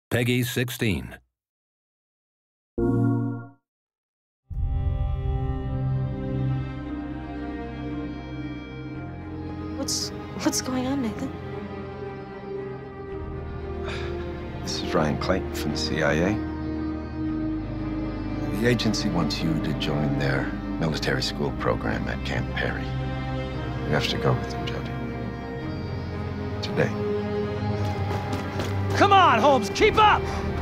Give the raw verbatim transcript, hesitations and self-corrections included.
Peggy sixteen. What's what's going on, Nathan? This is Ryan Clayton from the C I A. The agency wants you to join their military school program at Camp Perry. You have to go with them, Jody. Today. Come on, Holmes, keep up!